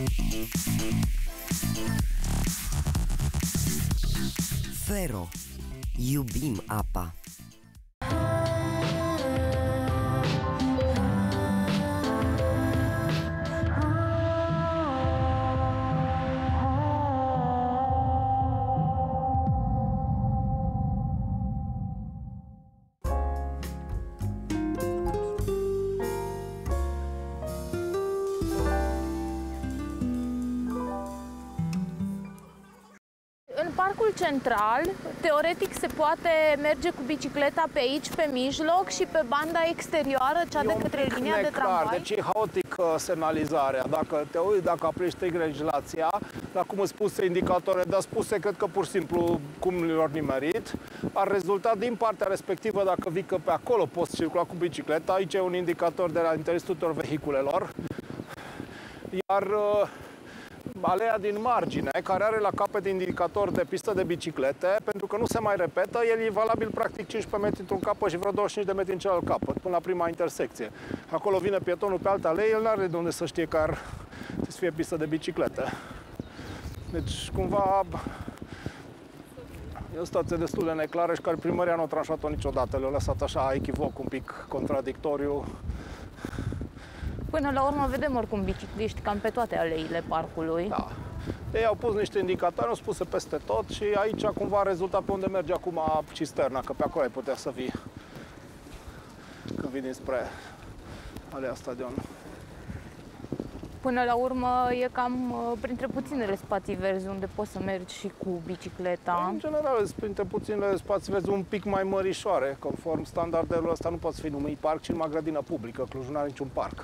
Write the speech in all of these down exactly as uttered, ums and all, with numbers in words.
Fero. Iubim apa. În parcul central, teoretic, se poate merge cu bicicleta pe aici, pe mijloc, și pe banda exterioară, cea de către linia de tramvai. Deci e haotic uh, semnalizarea. Dacă te uiți, dacă aplici strict legislația, la cum îți spuse indicatoare, dar spuse, cred că pur și simplu cum le-au nimerit, ar rezulta din partea respectivă, dacă vii că pe acolo poți circula cu bicicleta, aici e un indicator de la interes tuturor vehiculelor, iar uh, aleea din margine, care are la capăt indicator de pistă de biciclete, pentru că nu se mai repetă, el e valabil practic cincisprezece metri într-un capăt și vreo douăzeci și cinci de metri în celălalt capăt, până la prima intersecție. Acolo vine pietonul pe altă alee, el nu are de unde să știe că ar să fie pistă de biciclete. Deci, cumva, e o situație destul de neclară și care primăria nu a tranșat-o niciodată. Le-a lăsat așa echivoc, un pic contradictoriu. Până la urmă vedem oricum bicicliști cam pe toate aleile parcului. Da. Ei au pus niște indicatori, au spuse peste tot și aici cumva rezultat pe unde merge acum cisterna, că pe acolo ai putea să vii când vii dinspre alea stadion. Până la urmă e cam printre puținele spații verzi unde poți să mergi și cu bicicleta. În general, printre puținele spații verzi un pic mai mărișoare. Conform standardelor ăsta nu poți fi numit parc, ci numai grădină publică. Clujul nu are niciun parc.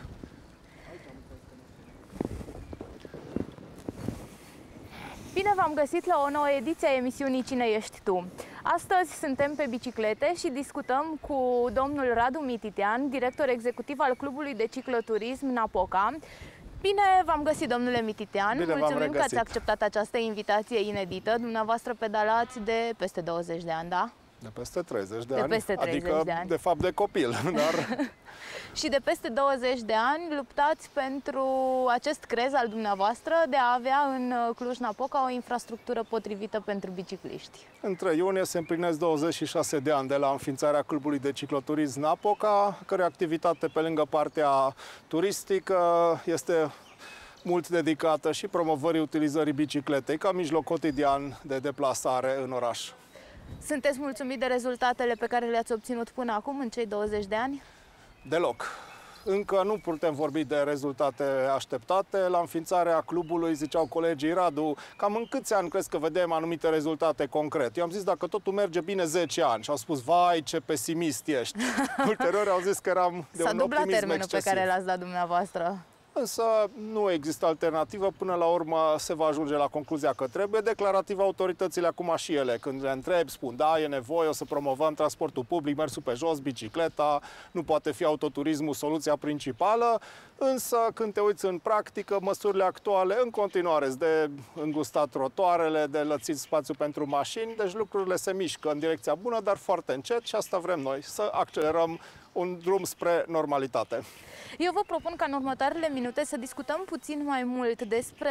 Bine v-am găsit la o nouă ediție a emisiunii Cine ești tu? Astăzi suntem pe biciclete și discutăm cu domnul Radu Mititean, director executiv al Clubului de Cicloturism Napoca. Bine v-am găsit, domnule Mititean. Bine, mulțumim că ați acceptat această invitație inedită. Dumneavoastră pedalați de peste douăzeci de ani, da? De peste treizeci de, de ani, peste treizeci adică de ani. de fapt de copil. Dar... Și de peste douăzeci de ani luptați pentru acest crez al dumneavoastră de a avea în Cluj-Napoca o infrastructură potrivită pentru bicicliști. Între iunie se împlinesc douăzeci și șase de ani de la înființarea Clubului de Cicloturism Napoca, care activitate pe lângă partea turistică este mult dedicată și promovării utilizării bicicletei ca mijloc cotidian de deplasare în oraș. Sunteți mulțumit de rezultatele pe care le-ați obținut până acum, în cei douăzeci de ani? Deloc. Încă nu putem vorbi de rezultate așteptate. La înființarea clubului, ziceau colegii, Radu, cam în câți ani crezi că vedem anumite rezultate concrete? Eu am zis, dacă totul merge bine, zece ani. Și au spus, vai, ce pesimist ești. Ulterior au zis că eram de un optimism excesiv. S-a dublat termenul pe care l-ați dat dumneavoastră. Însă nu există alternativă, până la urmă se va ajunge la concluzia că trebuie. Declarativ autoritățile acum și ele, când le întreb, spun da, e nevoie, o să promovăm transportul public, mersul pe jos, bicicleta, nu poate fi autoturismul soluția principală, însă când te uiți în practică, măsurile actuale în continuare de îngustat trotuarele, de lățit spațiu pentru mașini, deci lucrurile se mișcă în direcția bună, dar foarte încet și asta vrem noi, să accelerăm un drum spre normalitate. Eu vă propun ca în următoarele minute să discutăm puțin mai mult despre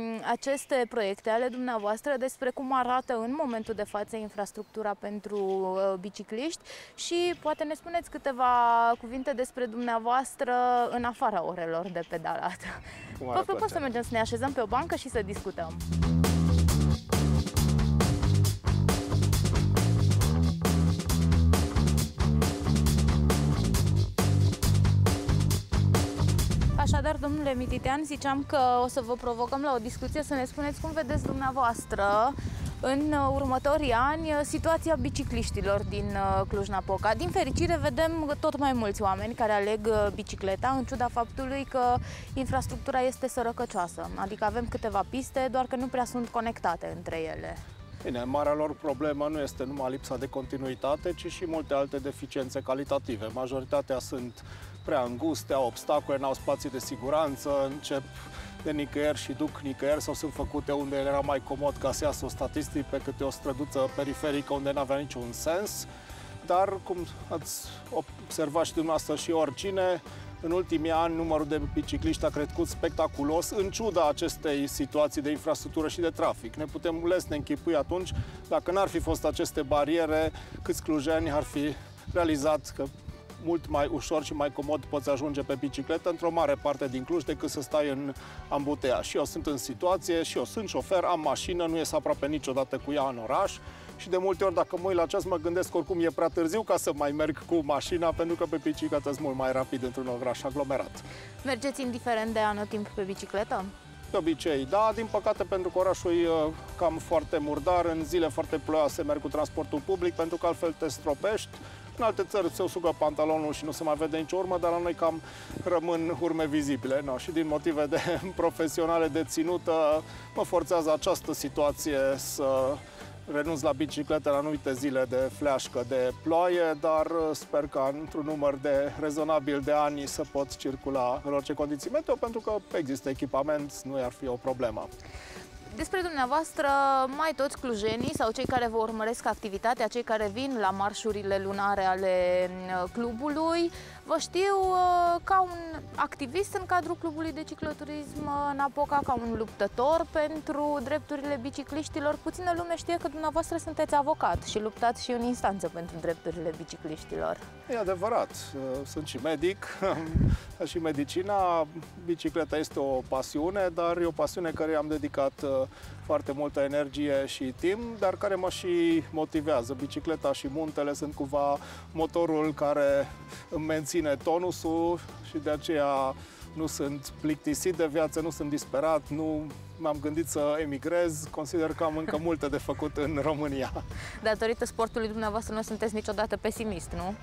aceste proiecte ale dumneavoastră, despre cum arată în momentul de față infrastructura pentru uh, bicicliști și poate ne spuneți câteva cuvinte despre dumneavoastră în afara orelor de pedalat. Vă propun să mergem să ne așezăm pe o bancă și să discutăm. Așadar, domnule Mititean, ziceam că o să vă provocăm la o discuție să ne spuneți cum vedeți dumneavoastră în următorii ani situația bicicliștilor din Cluj-Napoca. Din fericire, vedem tot mai mulți oameni care aleg bicicleta, în ciuda faptului că infrastructura este sărăcăcioasă. Adică avem câteva piste, doar că nu prea sunt conectate între ele. Bine, marea lor problemă nu este numai lipsa de continuitate, ci și multe alte deficiențe calitative. Majoritatea sunt prea înguste, au obstacole, n-au spații de siguranță, încep de nicăieri și duc nicăieri sau sunt făcute unde era mai comod ca să iasă o statistic pe câte o străduță periferică unde n-avea niciun sens. Dar, cum ați observat și dumneavoastră și oricine, În ultimii ani, numărul de bicicliști a crescut spectaculos, în ciuda acestei situații de infrastructură și de trafic. Ne putem lesne închipui atunci, dacă n-ar fi fost aceste bariere, câți clujeni ar fi realizat că mult mai ușor și mai comod poți ajunge pe bicicletă într-o mare parte din Cluj decât să stai în ambuteiaj. Și eu sunt în situație, și eu sunt șofer, am mașină, nu ies aproape niciodată cu ea în oraș și de multe ori, dacă mă uit la ceas, mă gândesc că oricum e prea târziu ca să mai merg cu mașina, pentru că pe bicicletă sunt mult mai rapid într-un oraș aglomerat. Mergeți indiferent de anotimp pe bicicletă? De obicei, da, din păcate, pentru că orașul e cam foarte murdar, în zile foarte ploioase merg cu transportul public, pentru că altfel te stropești. În alte țări se usugă pantalonul și nu se mai vede nicio urmă, dar la noi cam rămân urme vizibile. No, și din motive de profesionale de ținută, mă forțează această situație să renunț la bicicletă în anumite zile de fleașcă de ploaie, dar sper că într-un număr de rezonabil de ani să pot circula în orice condiții meteo, pentru că există echipament, nu ar fi o problemă. Despre dumneavoastră, mai toți clujenii sau cei care vă urmăresc activitatea, cei care vin la marșurile lunare ale clubului, vă știu ca un activist în cadrul clubului de cicloturism Napoca, ca un luptător pentru drepturile bicicliștilor. Puțină lume știe că dumneavoastră sunteți avocat și luptați și în instanță pentru drepturile bicicliștilor. E adevărat, sunt și medic, și medicina. Bicicleta este o pasiune, dar e o pasiune care am dedicat foarte multă energie și timp, dar care mă și motivează. Bicicleta și muntele sunt cumva motorul care îmi menține tonusul și de aceea nu sunt plictisit de viață, nu sunt disperat, nu m-am gândit să emigrez. Consider că am încă multe de făcut în România. Datorită sportului dumneavoastră nu sunteți niciodată pesimist, nu?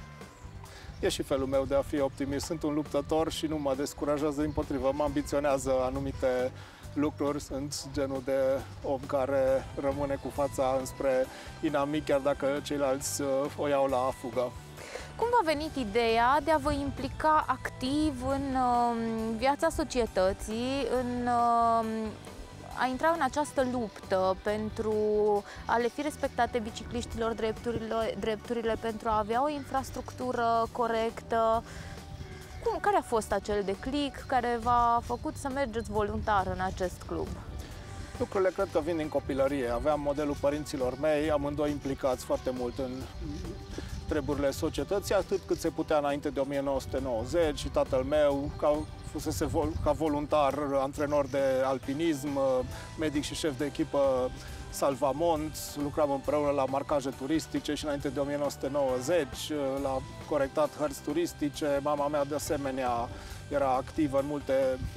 E și felul meu de a fi optimist. Sunt un luptător și nu mă descurajează, dimpotrivă, mă ambiționează anumite lucruri. Sunt genul de om care rămâne cu fața înspre inamic, chiar dacă ceilalți o iau la fugă. Cum v-a venit ideea de a vă implica activ în uh, viața societății, în uh, a intra în această luptă pentru a le fi respectate bicicliștilor drepturile, drepturile pentru a avea o infrastructură corectă? Cum, care a fost acel declic care v-a făcut să mergeți voluntar în acest club? Lucrurile cred că vin din copilărie. Aveam modelul părinților mei, amândoi implicați foarte mult în treburile societății, atât cât se putea înainte de o mie nouă sute nouăzeci, și tatăl meu, ca, fusese vol, ca voluntar, antrenor de alpinism, medic și șef de echipă Salvamont, lucram împreună la marcaje turistice și înainte de o mie nouă sute nouăzeci, la corectat hărți turistice. Mama mea, de asemenea, era activă în multe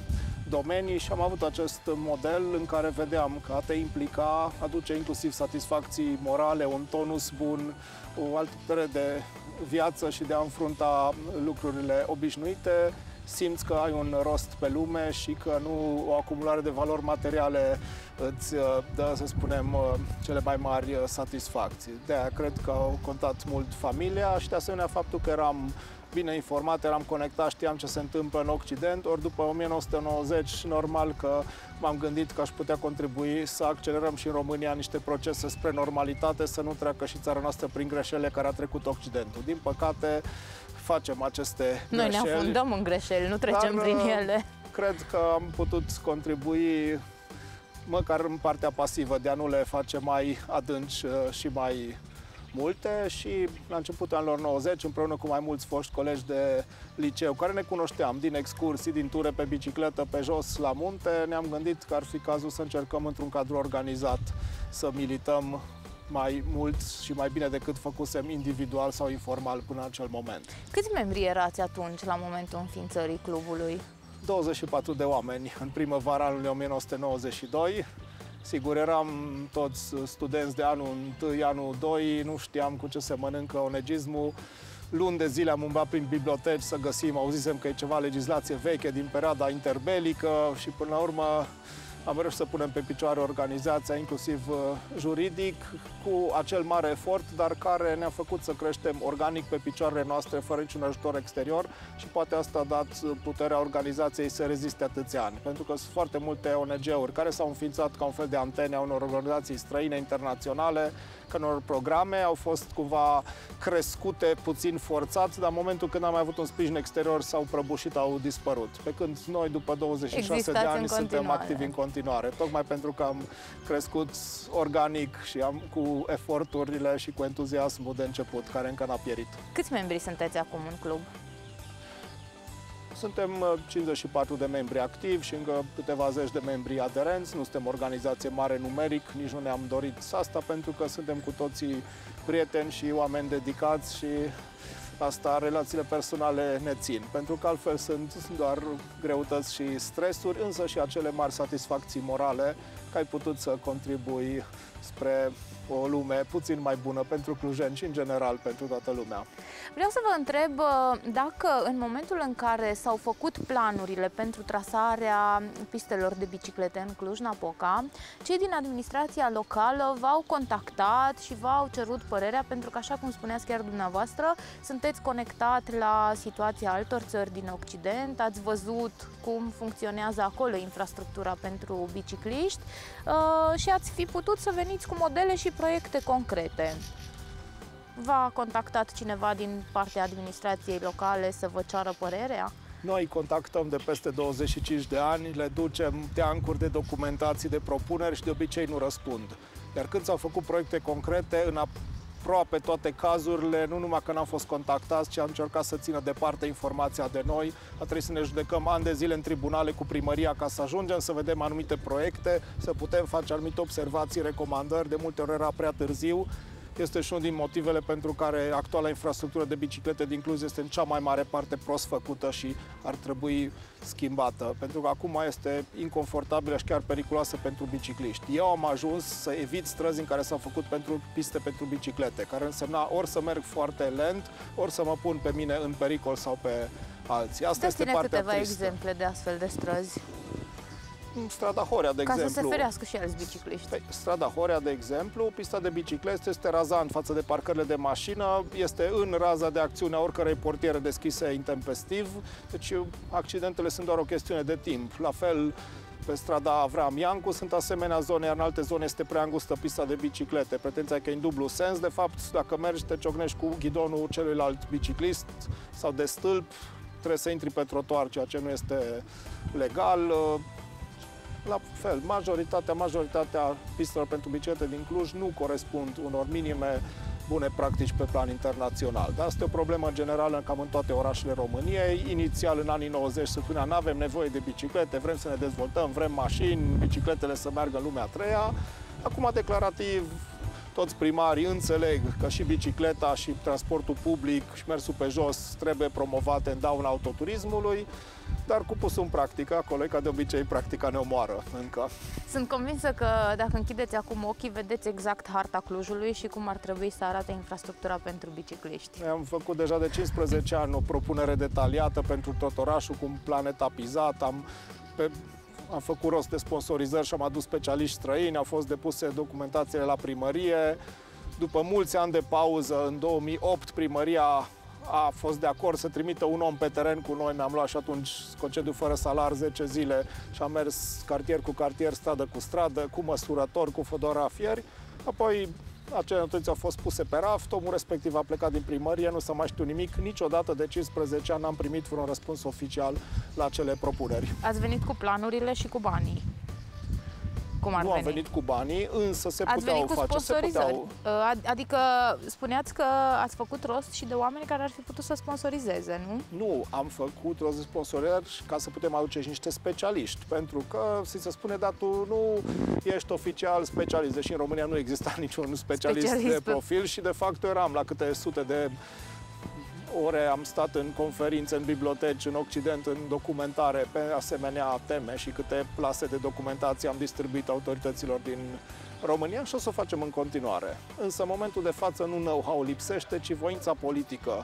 domenii și am avut acest model în care vedeam că a te implica aduce inclusiv satisfacții morale, un tonus bun, o altă putere de viață și de a înfrunta lucrurile obișnuite. Simți că ai un rost pe lume și că nu o acumulare de valori materiale îți dă, să spunem, cele mai mari satisfacții. De-aia cred că au contat mult familia și, de asemenea, faptul că eram bine informat, eram conectat, știam ce se întâmplă în Occident, ori după o mie nouă sute nouăzeci, normal că m-am gândit că aș putea contribui să accelerăm și în România niște procese spre normalitate, să nu treacă și țara noastră prin greșelile care a trecut Occidentul. Din păcate, facem aceste Noi greșeli. Noi ne afundăm în greșeli, nu trecem dar, prin ele. Cred că am putut contribui măcar în partea pasivă de a nu le face mai adânci și mai multe, și la începutul anilor nouăzeci, împreună cu mai mulți foști colegi de liceu care ne cunoșteam din excursii, din ture pe bicicletă pe jos la munte, ne-am gândit că ar fi cazul să încercăm într-un cadru organizat să milităm mai mult și mai bine decât făcusem individual sau informal până în acel moment. Câți membri erați atunci, la momentul înființării clubului? douăzeci și patru de oameni în primăvara anului o mie nouă sute nouăzeci și doi. Sigur, eram toți studenți de anul unu, anul doi, nu știam cu ce se mănâncă onegismul. Luni de zile am umblat prin biblioteci să găsim, auzisem că e ceva legislație veche din perioada interbelică și până la urmă Am reușit să punem pe picioare organizația, inclusiv juridic, cu acel mare efort, dar care ne-a făcut să creștem organic pe picioarele noastre, fără niciun ajutor exterior și poate asta a dat puterea organizației să reziste atâția ani. Pentru că sunt foarte multe O N G-uri care s-au înființat ca un fel de antene a unor organizații străine, internaționale, că unor programe au fost cumva crescute puțin forțat, dar în momentul când am mai avut un sprijin exterior s-au prăbușit, au dispărut. Pe când noi, după douăzeci și șase Existați de ani, suntem activi în continuare, tocmai pentru că am crescut organic și am, cu eforturile și cu entuziasmul de început, care încă n-a pierit. Câți membri sunteți acum în club? Suntem cincizeci și patru de membri activi și încă câteva zeci de membri aderenți. Nu suntem o organizație mare numeric, nici nu ne-am dorit asta, pentru că suntem cu toții prieteni și oameni dedicați și asta, relațiile personale ne țin. Pentru că altfel sunt doar greutăți și stresuri, însă și acele mari satisfacții morale că ai putut să contribui spre o lume puțin mai bună pentru clujeni și, în general, pentru toată lumea. Vreau să vă întreb dacă în momentul în care s-au făcut planurile pentru trasarea pistelor de biciclete în Cluj-Napoca, cei din administrația locală v-au contactat și v-au cerut părerea, pentru că, așa cum spuneați chiar dumneavoastră, sunteți conectat la situația altor țări din Occident, ați văzut cum funcționează acolo infrastructura pentru bicicliști și ați fi putut să veniți cu modele și proiecte concrete. V-a contactat cineva din partea administrației locale să vă ceară părerea? Noi contactăm de peste douăzeci și cinci de ani, le ducem teancuri de documentații, de propuneri și de obicei nu răspund. Iar când s-au făcut proiecte concrete, în aproape toate cazurile, nu numai că n-am fost contactați, ci am încercat să țină departe informația de noi. A trebuit să ne judecăm ani de zile în tribunale cu primăria ca să ajungem să vedem anumite proiecte, să putem face anumite observații, recomandări. De multe ori era prea târziu. Este și unul din motivele pentru care actuala infrastructură de biciclete din Cluj este în cea mai mare parte prost făcută și ar trebui schimbată, pentru că acum este inconfortabilă și chiar periculoasă pentru bicicliști. Eu am ajuns să evit străzi în care s-au făcut pentru piste pentru biciclete, care însemna ori să merg foarte lent, ori să mă pun pe mine în pericol sau pe alții. Asta este partea câteva tristă. exemple de astfel de străzi. Strada Horea, de Ca exemplu. Ca să se ferească și alți bicicliști. Pe strada Horea, de exemplu, pista de biciclete este razant față de parcările de mașină, este în raza de acțiune a oricărei portiere deschise intempestiv, deci accidentele sunt doar o chestiune de timp. La fel, pe strada Avram Iancu sunt asemenea zone, iar în alte zone este prea îngustă pista de biciclete. Pretenția că e în dublu sens, de fapt, dacă mergi, te ciocnești cu ghidonul celuilalt biciclist sau de stâlp, trebuie să intri pe trotuar, ceea ce nu este legal. La fel, majoritatea, majoritatea pistelor pentru biciclete din Cluj nu corespund unor minime bune practici pe plan internațional. Dar asta e o problemă generală cam în toate orașele României. Inițial, în anii nouăzeci, se spunea nu avem nevoie de biciclete, vrem să ne dezvoltăm, vrem mașini, bicicletele să meargă în lumea a treia. Acum, declarativ, toți primarii înțeleg că și bicicleta și transportul public și mersul pe jos trebuie promovate în dauna autoturismului, dar cu pusul în practică, acolo, ca de obicei, practica ne omoară încă. Sunt convinsă că dacă închideți acum ochii, vedeți exact harta Clujului și cum ar trebui să arate infrastructura pentru bicicliști. Am făcut deja de cincisprezece ani o propunere detaliată pentru tot orașul, cu un plan etapizat, am, pe, am făcut rost de sponsorizări și am adus specialiști străini, au fost depuse documentațiile la primărie. După mulți ani de pauză, în două mii opt, primăria a fost de acord să trimită un om pe teren cu noi. Mi-am luat și atunci concediu fără salar zece zile și am mers cartier cu cartier, stradă cu stradă, cu măsurători, cu fotografieri. Apoi acele notițe au fost puse pe raft, omul respectiv a plecat din primărie, nu s-a mai știut nimic, niciodată de cincisprezece ani n-am primit vreun răspuns oficial la acele propuneri. Ați venit cu planurile și cu banii. Cum ar nu veni? am venit cu banii, însă se ați puteau venit cu face. Se puteau... Adică spuneați că ați făcut rost și de oameni care ar fi putut să sponsorizeze, nu? Nu, am făcut rost de sponsorizări ca să putem aduce și niște specialiști, pentru că, si se spune, dar tu nu ești oficial specialist, deși în România nu exista niciun specialist, specialist de profil pe... și de fapt eu eram la câte sute de ore, am stat în conferințe, în biblioteci, în Occident, în documentare pe asemenea teme și câte plase de documentație am distribuit autorităților din România și o să o facem în continuare. Însă, în momentul de față, nu know-how lipsește, ci voința politică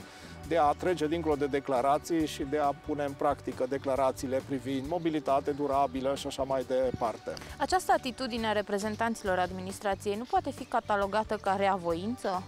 de a trece dincolo de declarații și de a pune în practică declarațiile privind mobilitate durabilă și așa mai departe. Această atitudine a reprezentanților administrației nu poate fi catalogată ca reavoință?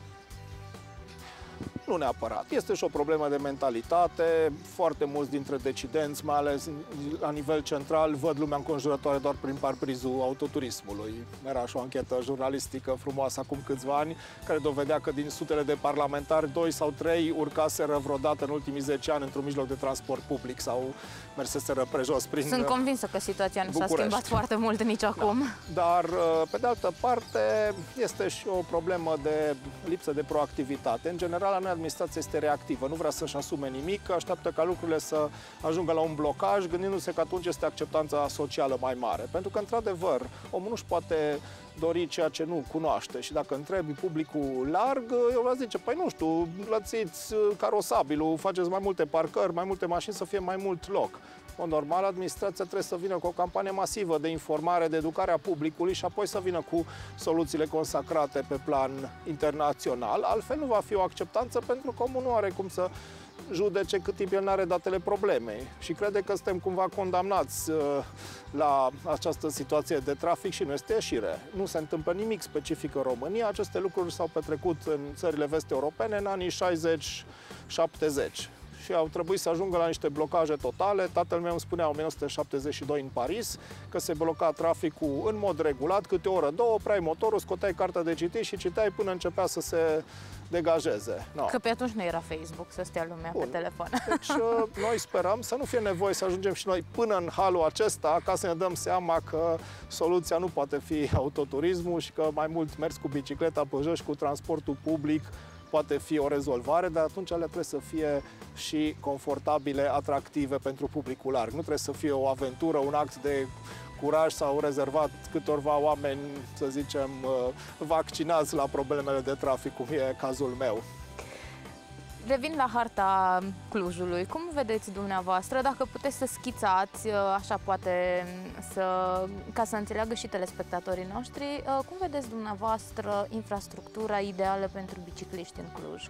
Nu neapărat. Este și o problemă de mentalitate. Foarte mulți dintre decidenți, mai ales la nivel central, văd lumea înconjurătoare doar prin parprizul autoturismului. Era și o anchetă jurnalistică frumoasă acum câțiva ani, care dovedea că din sutele de parlamentari, doi sau trei urcaseră vreodată în ultimii zece ani într-un mijloc de transport public sau merseseră prejos prin Sunt convinsă că situația nu s-a București. schimbat foarte mult nici acum. Da. Dar, pe de altă parte, este și o problemă de lipsă de proactivitate. În general, la administrația este reactivă, nu vrea să-și asume nimic, așteaptă ca lucrurile să ajungă la un blocaj, gândindu-se că atunci este acceptanța socială mai mare. Pentru că, într-adevăr, omul nu-și poate dori ceea ce nu cunoaște și dacă întrebi publicul larg, eu vreau zice, păi nu știu, lățiți carosabilul, faceți mai multe parcări, mai multe mașini, să fie mai mult loc. O normal, administrația trebuie să vină cu o campanie masivă de informare, de educare a publicului și apoi să vină cu soluțiile consacrate pe plan internațional. Altfel nu va fi o acceptanță pentru că omul nu are cum să judece cât timp el nu are datele problemei. Și crede că suntem cumva condamnați uh, la această situație de trafic și nu este ieșire. Nu se întâmplă nimic specific în România. Aceste lucruri s-au petrecut în țările vest-europene în anii șaizeci șaptezeci. Și au trebuit să ajungă la niște blocaje totale. Tatăl meu îmi spunea în o mie nouă sute șaptezeci și doi în Paris că se bloca traficul în mod regulat, câte o oră, două, opreai motorul, scoteai cartea de citit și citeai până începea să se degajeze. No. Că pe atunci nu era Facebook să stea lumea Bun. pe telefon. Deci noi sperăm să nu fie nevoie să ajungem și noi până în halul acesta ca să ne dăm seama că soluția nu poate fi autoturismul și că mai mult mers cu bicicleta pe jos și cu transportul public poate fi o rezolvare, dar atunci ele trebuie să fie și confortabile, atractive pentru publicul larg. Nu trebuie să fie o aventură, un act de curaj sau rezervat câtorva oameni, să zicem, vaccinați la problemele de trafic, cum e cazul meu. Revin la harta Clujului. Cum vedeți dumneavoastră, dacă puteți să schițați, așa poate, să, ca să înțeleagă și telespectatorii noștri, cum vedeți dumneavoastră infrastructura ideală pentru bicicliști în Cluj?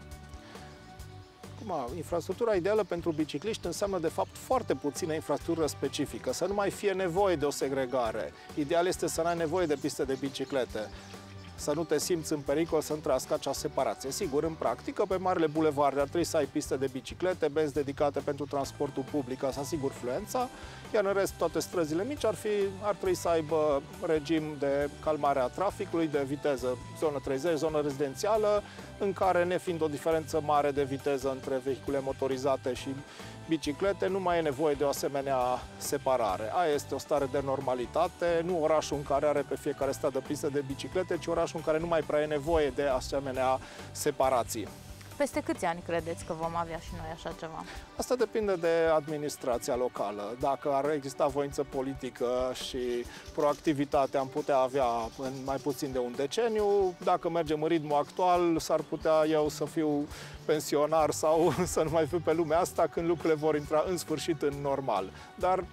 Acum, infrastructura ideală pentru bicicliști înseamnă, de fapt, foarte puțină infrastructură specifică, să nu mai fie nevoie de o segregare. Ideal este să n-ai nevoie de piste de biciclete, să nu te simți în pericol să întrească acea separație. Sigur, în practică, pe marile bulevarde ar trebui să ai piste de biciclete, benzi dedicate pentru transportul public, ca să asiguri fluența, iar în rest, toate străzile mici ar, fi, ar trebui să aibă regim de calmare a traficului, de viteză, zonă treizeci, zonă rezidențială, în care, nefiind o diferență mare de viteză între vehicule motorizate și biciclete, nu mai e nevoie de o asemenea separare. Aia este o stare de normalitate, nu orașul în care are pe fiecare stradă pistă de biciclete, ci orașul în care nu mai prea e nevoie de asemenea separații. Peste câți ani credeți că vom avea și noi așa ceva? Asta depinde de administrația locală. Dacă ar exista voință politică și proactivitate, am putea avea în mai puțin de un deceniu. Dacă mergem în ritmul actual, s-ar putea eu să fiu pensionar sau să nu mai fiu pe lumea asta când lucrurile vor intra în sfârșit în normal. Dar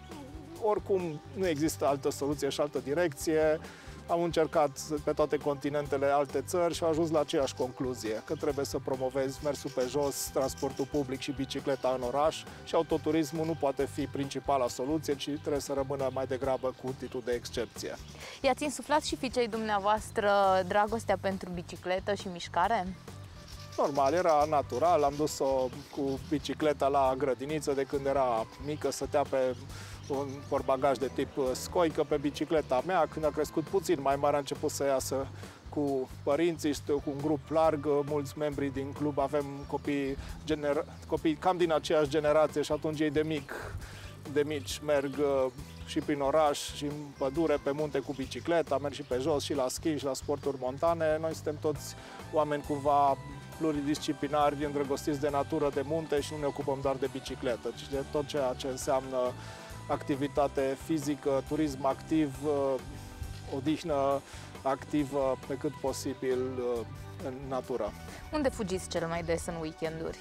oricum nu există altă soluție și altă direcție. Am încercat pe toate continentele alte țări și am ajuns la aceeași concluzie, că trebuie să promovezi mersul pe jos, transportul public și bicicleta în oraș și autoturismul nu poate fi principala soluție, ci trebuie să rămână mai degrabă cu titlu de excepție. I-ați insuflat și fiicei dumneavoastră dragostea pentru bicicletă și mișcare? Normal, era natural, am dus-o cu bicicleta la grădiniță de când era mică, stătea pe un portbagaj de tip scoică pe bicicleta mea. Când a crescut puțin mai mare, a început să iasă cu părinții, știu, cu un grup larg, mulți membri din club, avem copii, gener... copii cam din aceeași generație și atunci ei de mic, de mici merg și prin oraș și în pădure, pe munte cu bicicleta, merg și pe jos și la schi și la sporturi montane. Noi suntem toți oameni cumva pluridisciplinari, îndrăgostiți de natură, de munte și nu ne ocupăm doar de bicicletă, ci de tot ceea ce înseamnă activitate fizică, turism activ, odihnă activă pe cât posibil în natură. Unde fugiți cel mai des în weekenduri?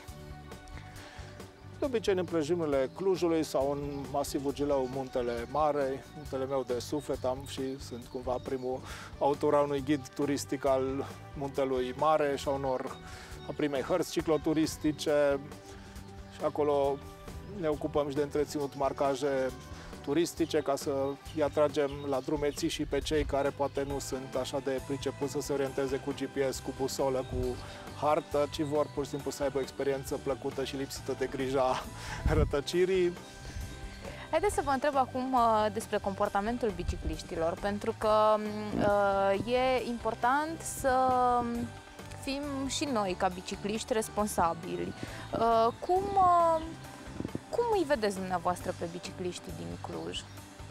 De obicei în împrejimurile Clujului sau în masivul Gileu, Muntele Mare, muntele meu de suflet, am și sunt cumva primul autor a unui ghid turistic al Muntelui Mare și a unor a primei hărți cicloturistice. Și acolo ne ocupăm și de întreținut marcaje turistice ca să îi atragem la drumeții și pe cei care poate nu sunt așa de pricepuți să se orienteze cu G P S, cu busolă, cu hartă, ci vor pur și simplu să aibă o experiență plăcută și lipsită de grija rătăcirii. Haideți să vă întreb acum uh, despre comportamentul bicicliștilor, pentru că uh, e important să fim și noi, ca bicicliști, responsabili. Uh, cum, uh, cum îi vedeți dumneavoastră pe bicicliștii din Cluj?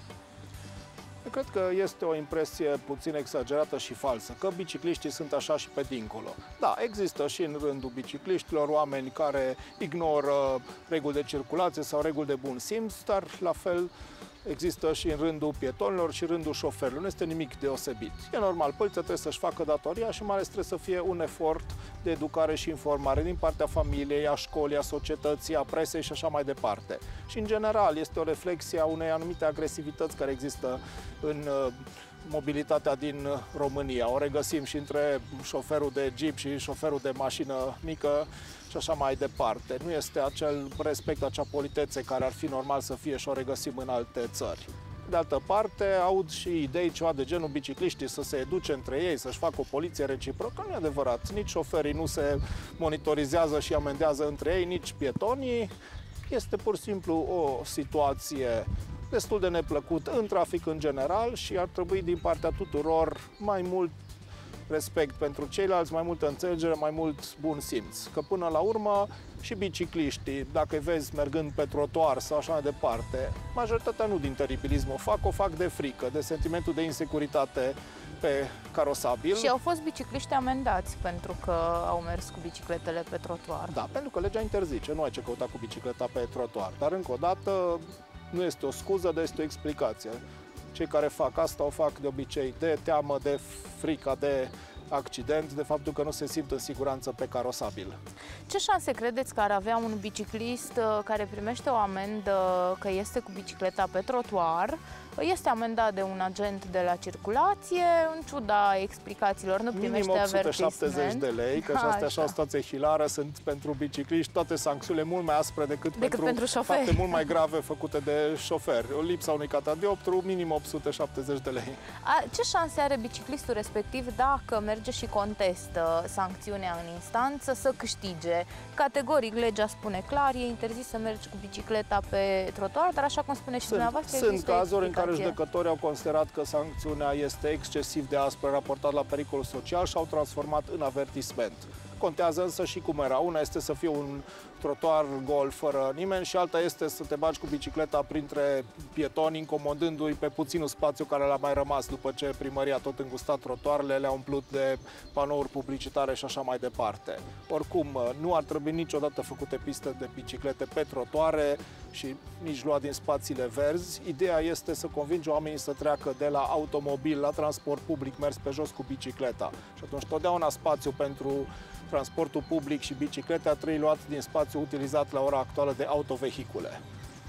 Eu cred că este o impresie puțin exagerată și falsă, că bicicliștii sunt așa și pe dincolo. Da, există și în rândul bicicliștilor oameni care ignoră reguli de circulație sau reguli de bun simț, dar la fel există și în rândul pietonilor și în rândul șoferilor. Nu este nimic deosebit. E normal, poliția trebuie să-și facă datoria și mai ales trebuie să fie un efort de educare și informare din partea familiei, a școlii, a societății, a presei și așa mai departe. Și în general este o reflexie a unei anumite agresivități care există în mobilitatea din România. O regăsim și între șoferul de jeep și șoferul de mașină mică și așa mai departe. Nu este acel respect, acea politețe care ar fi normal să fie și o regăsim în alte țări. De altă parte, aud și idei ceva de genul bicicliștii să se educe între ei, să-și facă o poliție reciprocă. Nu e adevărat. Nici șoferii nu se monitorizează și amendează între ei, nici pietonii. Este pur și simplu o situație destul de neplăcut în trafic în general și ar trebui din partea tuturor mai mult respect pentru ceilalți, mai multă înțelegere, mai mult bun simț. Că până la urmă și bicicliștii, dacă îi vezi mergând pe trotuar sau așa mai departe, majoritatea nu din teribilism o fac, o fac de frică, de sentimentul de insecuritate pe carosabil. Și au fost bicicliști amendați pentru că au mers cu bicicletele pe trotuar. Da, pentru că legea interzice, nu ai ce căuta cu bicicleta pe trotuar. Dar încă o dată nu este o scuză, dar este o explicație. Cei care fac asta o fac de obicei de teamă, de frică, de accident, de faptul că nu se simt în siguranță pe carosabil. Ce șanse credeți că ar avea un biciclist care primește o amendă că este cu bicicleta pe trotuar, este amendat de un agent de la circulație, în ciuda explicațiilor, nu primește minim opt sute avertisment? șaptezeci de lei, că și astea așa o situație hilară, sunt pentru bicicliști toate sancțiunile mult mai aspre decât, decât pentru, pentru șoferi. fapte mult mai grave făcute de șoferi. O lipsa unui catadioptru, minim opt sute șaptezeci de lei. A, ce șanse are biciclistul respectiv dacă merge și contestă sancțiunea în instanță să câștige? Categoric, legea spune clar, e interzis să mergi cu bicicleta pe trotuar, dar așa cum spune și sunt, dumneavoastră, sunt există cazuri în care explicație. judecătorii au considerat că sancțiunea este excesiv de aspră raportat la pericolul social și au transformat în avertisment. Contează însă și cum era. Una este să fie un trotuar gol fără nimeni și alta este să te bagi cu bicicleta printre pietoni, incomodându-i pe puținul spațiu care le-a mai rămas după ce primăria a tot îngustat trotuarele, le-a umplut de panouri publicitare și așa mai departe. Oricum, nu ar trebui niciodată făcute piste de biciclete pe trotuare și nici luat din spațiile verzi. Ideea este să convingi oamenii să treacă de la automobil la transport public mers pe jos cu bicicleta. Și atunci totdeauna spațiu pentru transportul public și biciclete a trebui luat din spațiu utilizat la ora actuală de autovehicule.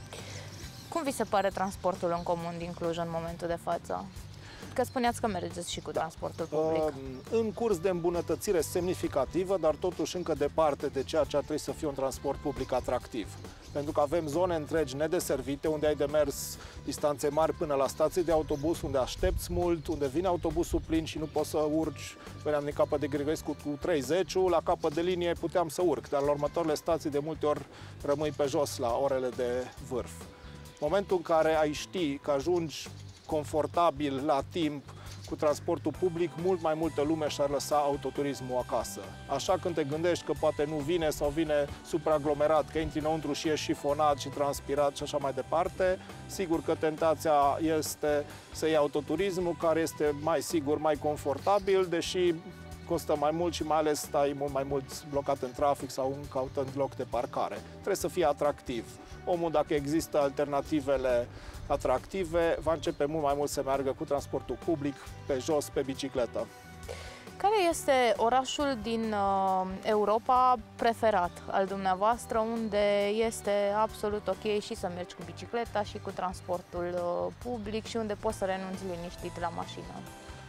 Cum vi se pare transportul în comun din Cluj în momentul de față? Că spuneați că mergeți și cu transportul public. În curs de îmbunătățire semnificativă, dar totuși încă departe de ceea ce ar trebui să fie un transport public atractiv. Pentru că avem zone întregi nedeservite, unde ai de mers distanțe mari până la stații de autobuz, unde aștepți mult, unde vine autobuzul plin și nu poți să urci. Veneam din Capăt de Grigorescu cu treizeci, la capăt de linie puteam să urc, dar la următoarele stații de multe ori rămâi pe jos la orele de vârf. Momentul în care ai ști că ajungi confortabil la timp cu transportul public, mult mai multă lume și-ar lăsa autoturismul acasă. Așa când te gândești că poate nu vine sau vine supraaglomerat, că intri înăuntru și ești șifonat și transpirat și așa mai departe, sigur că tentația este să iei autoturismul, care este mai sigur, mai confortabil, deși costă mai mult și mai ales stai mult mai mult blocat în trafic sau căutând loc de parcare. Trebuie să fie atractiv. Omul, dacă există alternativele atractive, va începe mult mai mult să meargă cu transportul public, pe jos, pe bicicletă. Care este orașul din uh, Europa preferat al dumneavoastră, unde este absolut ok și să mergi cu bicicleta și cu transportul uh, public și unde poți să renunți liniștit la mașină?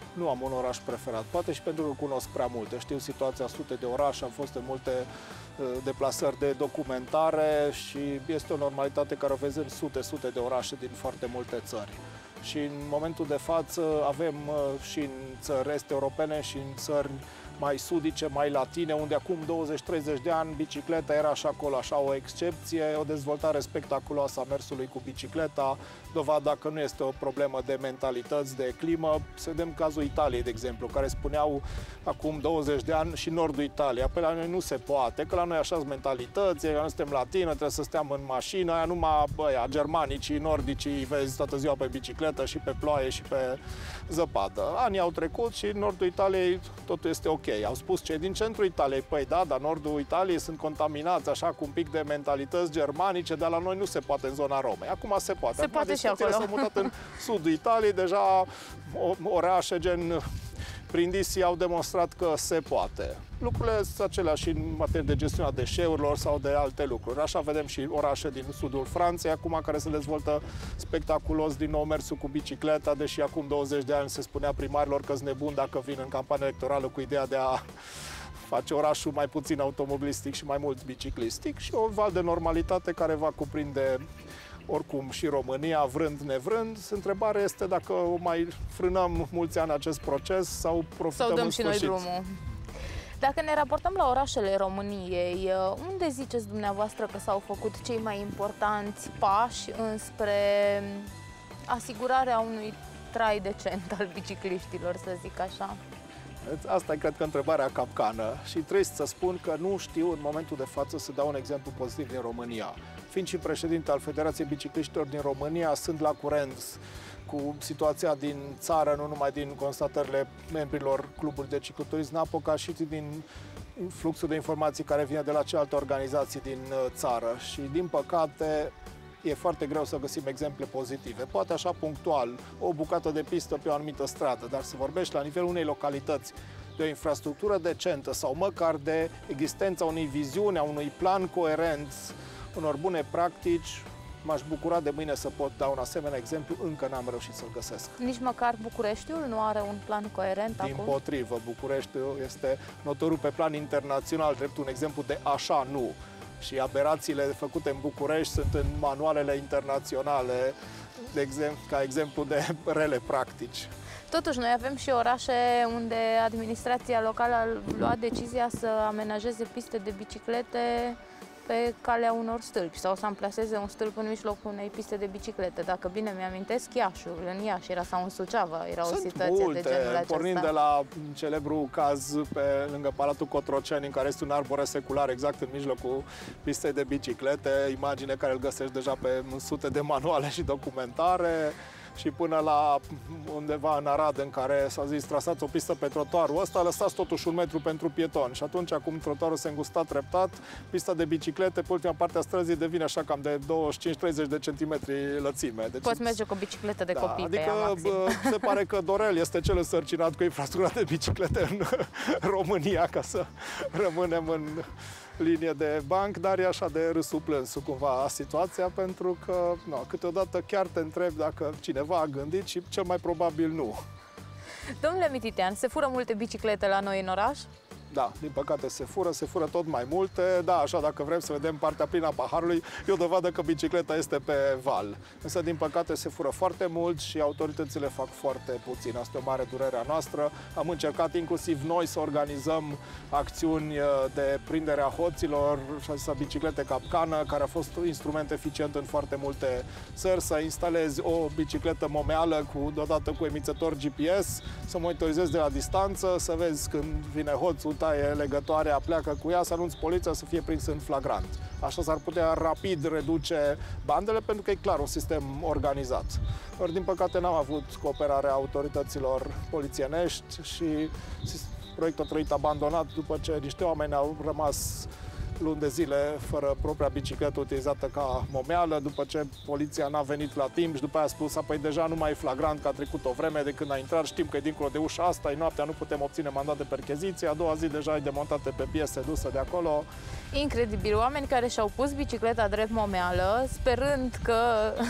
nu am un oraș preferat. Poate și pentru că cunosc prea multe. Știu situația sute de orașe, am fost în multe uh, deplasări de documentare și este o normalitate care o vezi în sute, sute de orașe din foarte multe țări. Și în momentul de față avem uh, și în țări est europene și în țări mai sudice, mai latine, unde acum douăzeci treizeci de ani bicicleta era și acolo așa o excepție, o dezvoltare spectaculoasă a mersului cu bicicleta, dovada că nu este o problemă de mentalități, de climă. Să vedem cazul Italiei, de exemplu, care spuneau acum douăzeci de ani și nordul Italiei, pe la noi nu se poate, că la noi așa sunt mentalități, că noi suntem latină, trebuie să stăm în mașină, aia numai băia, germanicii, nordicii, vezi toată ziua pe bicicletă și pe ploaie și pe zăpadă. Anii au trecut și în nordul Italiei totul este ok. Au spus cei din centrul Italiei, păi da, dar nordul Italiei sunt contaminați așa cu un pic de mentalități germanice, dar la noi nu se poate în zona Romei. Acum se poate. Se Acum poate și acolo. S-au mutat în sudul Italiei, deja orașe gen Brindisi au demonstrat că se poate. Lucrurile sunt aceleași și în materie de gestiunea deșeurilor sau de alte lucruri. Așa vedem și orașe din sudul Franței, acum care se dezvoltă spectaculos din nou mersul cu bicicleta, deși acum douăzeci de ani se spunea primarilor că sunt nebuni dacă vin în campanie electorală cu ideea de a face orașul mai puțin automobilistic și mai mult biciclistic, și o val de normalitate care va cuprinde oricum și România, vrând nevrând. Întrebarea este dacă o mai frânăm mulți ani acest proces sau profităm sau dăm în și noi drumul. Dacă ne raportăm la orașele României, unde ziceți dumneavoastră că s-au făcut cei mai importanți pași înspre asigurarea unui trai decent al bicicliștilor, să zic așa? Asta e, cred că, întrebarea capcană și trist să spun că nu știu în momentul de față să dau un exemplu pozitiv din România. Fiind și președinte al Federației Bicicliștilor din România, sunt la curent cu situația din țară, nu numai din constatările membrilor clubului de cicloturism Napoca, și din fluxul de informații care vine de la celelalte organizații din țară. Și, din păcate, e foarte greu să găsim exemple pozitive. Poate așa punctual, o bucată de pistă pe o anumită stradă, dar să vorbești la nivelul unei localități de o infrastructură decentă sau măcar de existența unei viziuni, a unui plan coerent, unor bune practici, m-aș bucura de mâine să pot da un asemenea exemplu, încă n-am reușit să-l găsesc. Nici măcar Bucureștiul nu are un plan coerent acum? Dimpotrivă, Bucureștiul este notoriu pe plan internațional, drept un exemplu de așa nu. Și aberațiile făcute în București sunt în manualele internaționale, de exemplu, ca exemplu de rele practici. Totuși, noi avem și orașe unde administrația locală a luat decizia să amenajeze piste de biciclete pe calea unor stâlpi sau să amplaseze un stâlp în mijlocul unei piste de biciclete. Dacă bine mi-amintesc, Iașul, în Iași era, sau în Suceava era Sunt o situație multe, de genul acesta. pornind de la celebru caz pe lângă Palatul Cotroceni, în care este un arbore secular exact în mijlocul pistei de biciclete, imagine care îl găsești deja pe sute de manuale și documentare, și până la undeva în Arad, în care s-a zis trasați o pistă pe trotuarul ăsta, lăsați totuși un metru pentru pietoni. Și atunci, acum trotuarul se îngustat treptat, pista de biciclete pe ultima parte a străzii devine așa cam de douăzeci și cinci treizeci de centimetri lățime. Deci, poți merge cu o bicicletă de da, copii adică, pe ea, maxim. Se pare că Dorel este cel însărcinat cu infrastructura de biciclete în România, ca să rămânem în linie de banc, dar e așa de râsul plânsul cumva situația, pentru că no, câteodată chiar te întrebi dacă cineva a gândit și cel mai probabil nu. Domnule Mititean, se fură multe biciclete la noi în oraș? Da, din păcate se fură, se fură tot mai multe. Da, așa, dacă vrem să vedem partea plină a paharului, e o dovadă că bicicleta este pe val. Însă, din păcate, se fură foarte mult și autoritățile fac foarte puțin. Asta e o mare durere a noastră. Am încercat inclusiv noi să organizăm acțiuni de prindere a hoților, să biciclete capcană, care a fost un instrument eficient în foarte multe țări, să instalezi o bicicletă momeală cu, deodată cu emițător G P S, să monitorizezi de la distanță, să vezi când vine hoțul, taie legătoarea, pleacă cu ea, să anunți poliția, să fie prins în flagrant. Așa s-ar putea rapid reduce bandele, pentru că e clar un sistem organizat. Ori, din păcate, n-am avut cooperarea autorităților polițienești și proiectul a trăit abandonat după ce niște oameni au rămas luni de zile fără propria bicicletă utilizată ca momeală, după ce poliția n-a venit la timp și după aia a spus, apoi deja nu mai e flagrant că a trecut o vreme de când a intrat, știm că e dincolo de ușa asta, e noaptea, nu putem obține mandat de percheziție, a doua zi deja e demontate pe piese dusă de acolo. Incredibil, oameni care și-au pus bicicleta drept momeală, sperând că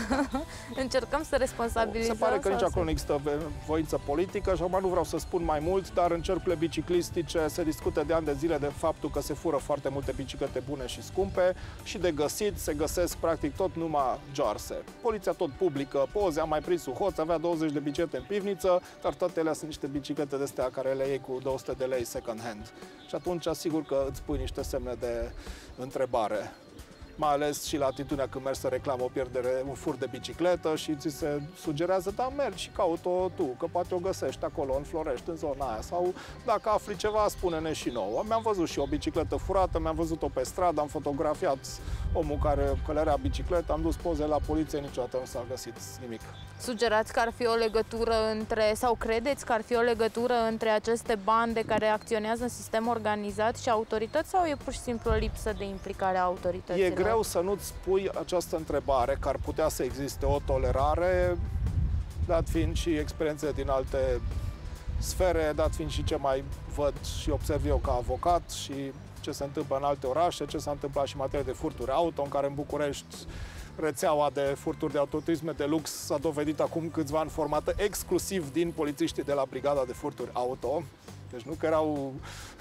încercăm să responsabilizăm. Se pare că nici să... acolo nu există voință politică și acum nu vreau să spun mai mult, dar în cercurile biciclistice se discută de ani de zile de faptul că se fură foarte multe biciclete bune și scumpe și de găsit se găsesc practic tot numai joarse. Poliția tot publică poze, am mai prins un hoț, avea douăzeci de biciclete în pivniță, dar toate ele sunt niște biciclete de astea care le iei cu două sute de lei second hand. Și atunci asigur că îți pui niște semne de întrebare. Mai ales și la atitudinea când mergi să reclamă o pierdere, un fur de bicicletă și ți se sugerează, da, mergi și caut-o tu, că poate o găsești acolo, în Florești, în zona aia. Sau dacă afli ceva, spune-ne și nouă. Mi-am văzut și o bicicletă furată, mi-am văzut-o pe stradă, am fotografiat omul care călărea bicicletă, am dus poze la poliție, niciodată nu s-a găsit nimic. Sugerați că ar fi o legătură între, sau credeți că ar fi o legătură între aceste bande care acționează în sistem organizat și autorități, sau e pur și simplu o lipsă de implicare a autorităților? E greu să nu-ți pui această întrebare, că ar putea să existe o tolerare, dat fiind și experiențe din alte sfere, dat fiind și ce mai văd și observ eu ca avocat și ce se întâmplă în alte orașe, ce s-a întâmplat și în materie de furturi auto, în care în București rețeaua de furturi de autoturisme de lux s-a dovedit acum câțiva ani formată exclusiv din polițiștii de la Brigada de Furturi Auto. Deci nu că erau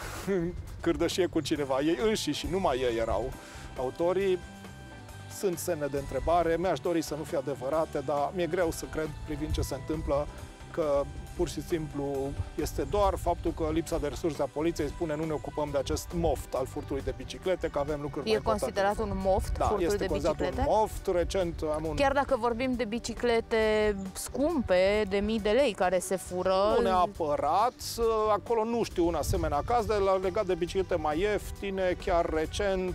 cârdășie cu cineva, ei înșiși și numai ei erau autorii. Sunt semne de întrebare, mi-aș dori să nu fie adevărate, dar mi-e greu să cred, privind ce se întâmplă, că pur și simplu este doar faptul că lipsa de resurse a poliției spune nu ne ocupăm de acest moft al furtului de biciclete, că avem lucruri E mai considerat un moft, da, furtul este de considerat biciclete? un moft. Recent am un... Chiar dacă vorbim de biciclete scumpe, de mii de lei care se fură... Nu neapărat, acolo nu știu un asemenea caz, de la legat de biciclete mai ieftine, chiar recent,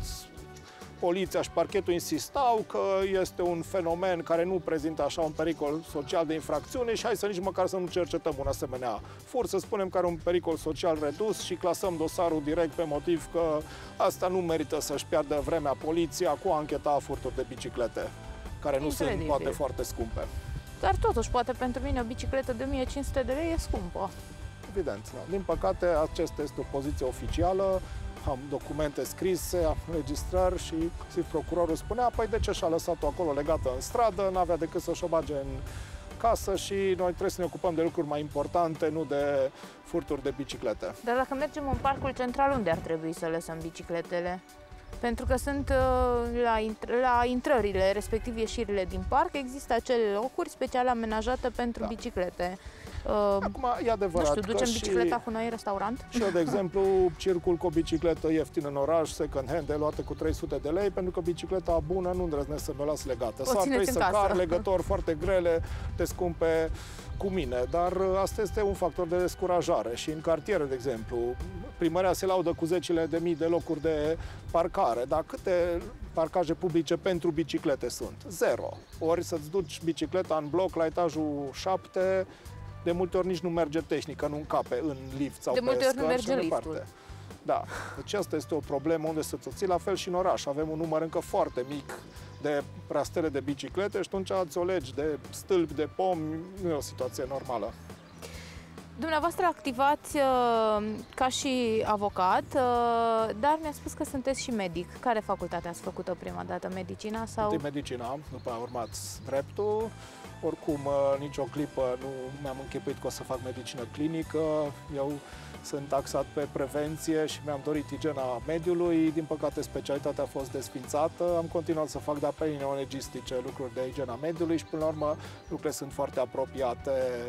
poliția și parchetul insistau că este un fenomen care nu prezintă așa un pericol social de infracțiune și hai să nici măcar să nu cercetăm un asemenea fur, să spunem că are un pericol social redus și clasăm dosarul direct pe motiv că asta nu merită să-și piardă vremea poliția cu a ancheta furturi de biciclete, care nu sunt poate foarte scumpe. Dar totuși, poate pentru mine o bicicletă de o mie cinci sute de lei e scumpă. Evident, da. Din păcate, aceasta este o poziție oficială. Am documente scrise, am înregistrări și procurorul spunea, păi de ce și-a lăsat-o acolo legată în stradă, n-avea decât să-și o bage în casă și noi trebuie să ne ocupăm de lucruri mai importante, nu de furturi de biciclete. Dar dacă mergem în parcul central, unde ar trebui să lăsăm bicicletele? Pentru că sunt la, intr la intrările, respectiv ieșirile din parc, există acele locuri special amenajate pentru da. biciclete. Acum, e adevărat. Nu știu, ducem că bicicleta și... cu noi în restaurant? Și eu, de exemplu, circul cu o bicicletă ieftină în oraș, second hand, de luată cu trei sute de lei, pentru că bicicleta bună nu îndrăznesc să mi-o las legată. Sau trebuie să car legători foarte grele, de scumpe cu mine, dar asta este un factor de descurajare și în cartiere, de exemplu, primăria se laudă cu zecile de mii de locuri de parcare, dar câte parcaje publice pentru biciclete sunt? Zero. Ori să-ți duci bicicleta în bloc la etajul șapte, de multe ori nici nu merge tehnică, nu încape în lift sau de pe multe ori scări nu merge și liftul. Da, deci asta este o problemă unde să ți la fel și în oraș. Avem un număr încă foarte mic de rastele de biciclete și atunci ați o legi de stâlpi, de pomi, nu e o situație normală. Dumneavoastră activați uh, ca și avocat, uh, dar mi-a spus că sunteți și medic. Care facultate ați făcut-o prima dată? Medicina sau? Întâi medicina, după a urmat dreptul. Oricum, nicio clipă nu mi-am închipuit că o să fac medicină clinică. Eu sunt taxat pe prevenție și mi-am dorit igiena mediului. Din păcate, specialitatea a fost desfințată. Am continuat să fac de apel neonegistice, lucruri de igiena mediului și, până la urmă, lucrurile sunt foarte apropiate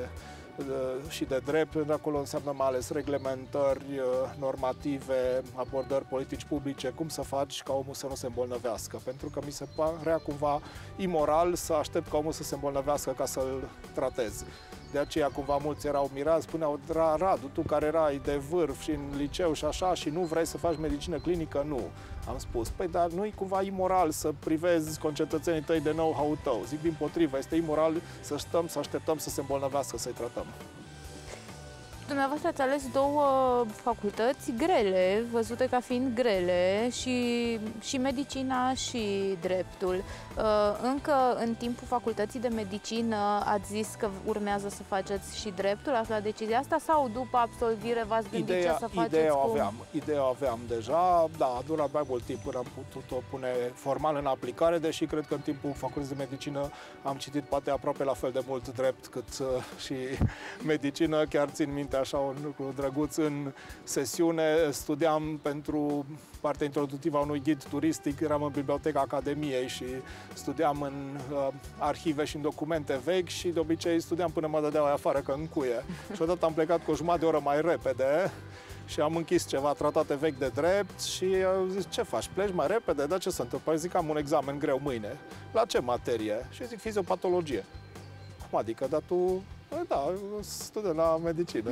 și de drept, pentru că acolo înseamnă mai ales reglementări normative, abordări politici publice, cum să faci ca omul să nu se îmbolnăvească. Pentru că mi se părea cumva imoral să aștept ca omul să se îmbolnăvească ca să-l tratez. De aceea cumva mulți erau mirați, spuneau, Radu, tu care erai de vârf și în liceu și așa și nu vrei să faci medicină clinică? Nu. Am spus, păi dar nu e cumva imoral să privezi concetățenii tăi de know-how-ul tău. Zic, din potrivă, este imoral să stăm, să așteptăm să se îmbolnăvească, să-i tratăm. Dumneavoastră ați ales două facultăți grele, văzute ca fiind grele, și, și medicina și dreptul. Încă în timpul facultății de medicină ați zis că urmează să faceți și dreptul, ați luat decizia asta, sau după absolvire v-ați gândit ideea, ce să faceți? Ideea cu... aveam, ideea aveam deja, da, a durat mai mult timp până am putut-o pune formal în aplicare, deși cred că în timpul facultății de medicină am citit poate aproape la fel de mult drept cât uh, și medicină. Chiar țin minte așa un lucru drăguț, în sesiune studiam pentru partea introductivă a unui ghid turistic, eram în biblioteca Academiei și studiam în uh, arhive și în documente vechi și de obicei studiam până mă dădeau afară că încuie. Și odată am plecat cu o jumătate de oră mai repede și am închis ceva tratate vechi de drept și au zis, ce faci, pleci mai repede? Dar ce se întâmplă? Zic, am un examen greu mâine. La ce materie? Și zic, fiziopatologie. Cum adică? Dar tu... Da, student la medicină.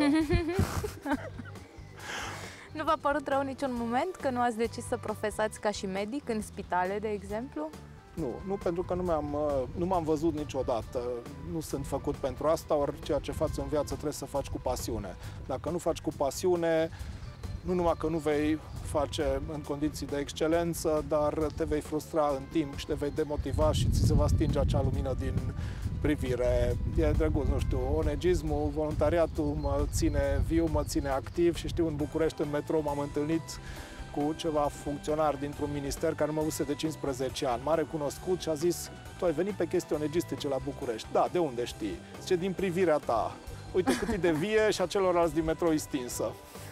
Nu v-a părut rău niciun moment că nu ați decis să profesați ca și medic în spitale, de exemplu? Nu, nu pentru că nu m-am, nu m-am văzut niciodată. Nu sunt făcut pentru asta, ori ceea ce faci în viață trebuie să faci cu pasiune. Dacă nu faci cu pasiune, nu numai că nu vei face în condiții de excelență, dar te vei frustra în timp și te vei demotiva și ți se va stinge acea lumină din privire. E drăguț, nu știu, onegismul, voluntariatul mă ține viu, mă ține activ și știu, în București, în metrou, m-am întâlnit cu ceva funcționar dintr-un minister care mă văzuse de cincisprezece ani. M-a recunoscut și a zis, tu ai venit pe chestii onegistice la București. Da, de unde știi? Zice, din privirea ta. Uite cât e de vie și a celorlalți din metrou e stinsă.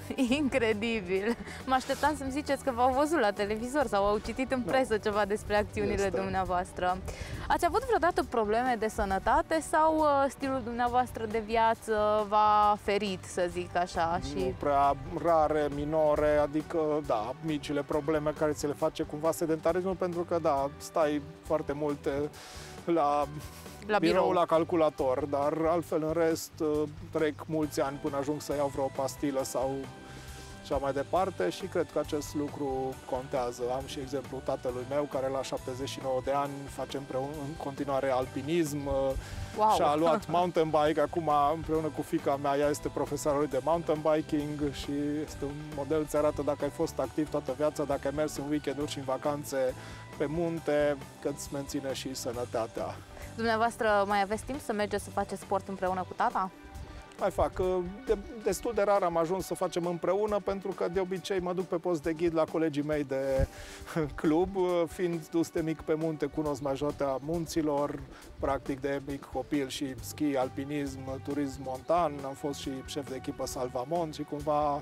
Incredibil! Mă așteptam să-mi ziceți că v-au văzut la televizor sau au citit în presă no. ceva despre acțiunile este. dumneavoastră. Ați avut vreodată probleme de sănătate sau uh, stilul dumneavoastră de viață v-a ferit, să zic așa? Și... Nu prea rare, minore, adică, da, micile probleme care ți le face cumva sedentarismul, pentru că, da, stai foarte mult la... La birou, birou, la calculator, dar altfel în rest trec mulți ani până ajung să iau vreo pastilă sau așa mai departe și cred că acest lucru contează. Am și exemplul tatălui meu care la șaptezeci și nouă de ani face împreună, în continuare alpinism. Wow. Și-a luat mountain bike, acum împreună cu fiica mea, ea este profesorul de mountain biking și este un model, ți arată dacă ai fost activ toată viața, dacă ai mers în weekend-uri și în vacanțe pe munte, că îți menține și sănătatea. Dumneavoastră mai aveți timp să mergeți să faceți sport împreună cu tata? Mai fac. De, destul de rar am ajuns să facem împreună, pentru că de obicei mă duc pe post de ghid la colegii mei de club. Fiind dus de mic pe munte, cunosc majoritatea munților, practic de mic copil și schi, alpinism, turism montan. Am fost și șef de echipă Salvamont și cumva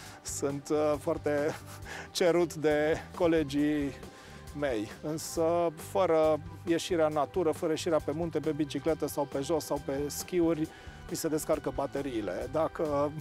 sunt foarte cerut de colegii mei, însă fără ieșirea în natură, fără ieșirea pe munte, pe bicicletă sau pe jos sau pe schiuri, mi se descarcă bateriile. Dacă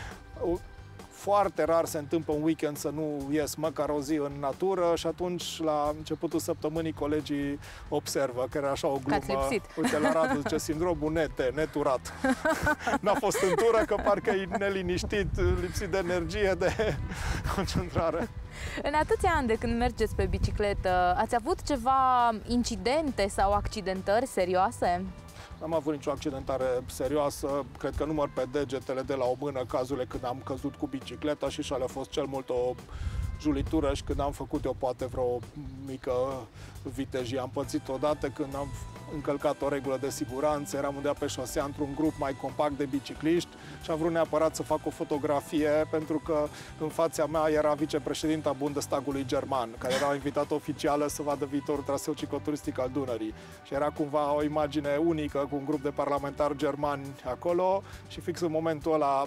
foarte rar se întâmplă un weekend să nu ies măcar o zi în natură și atunci la începutul săptămânii colegii observă că era așa o glumă. Uite, la Radu zice, sindromul nete, neturat. N-a fost în tură că parcă e neliniștit, lipsit de energie, de concentrare. În atâția ani de când mergeți pe bicicletă, ați avut ceva incidente sau accidentări serioase? N-am avut nicio accidentare serioasă, cred că număr pe degetele de la o mână cazurile când am căzut cu bicicleta și și-alea a fost cel mult o julitură și când am făcut eu poate vreo mică vitejie. Am pățit odată când am încălcat o regulă de siguranță, eram undeva pe șosea într-un grup mai compact de bicicliști și am vrut neapărat să fac o fotografie pentru că în fața mea era vicepreședinta Bundestagului german, care era invitată oficială să vadă viitorul traseu cicloturistic al Dunării. Și era cumva o imagine unică cu un grup de parlamentari germani acolo și fix în momentul ăla